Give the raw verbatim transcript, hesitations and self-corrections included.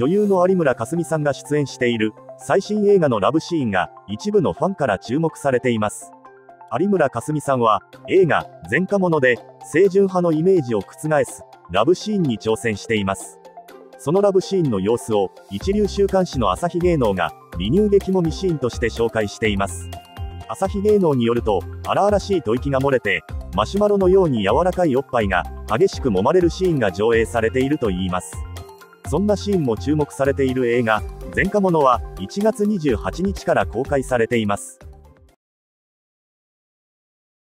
女優の有村架純さんが出演している最新映画のラブシーンが一部のファンから注目されています。有村架純さんは映画前科者で清純派のイメージを覆すラブシーンに挑戦しています。そのラブシーンの様子を一流週刊誌の朝日芸能が離乳激もみシーンとして紹介しています。朝日芸能によると、荒々しい吐息が漏れてマシュマロのように柔らかいおっぱいが激しく揉まれるシーンが上映されているといいます。そんなシーンも注目されている映画前科者はいちがつにじゅうはちにちから公開されています。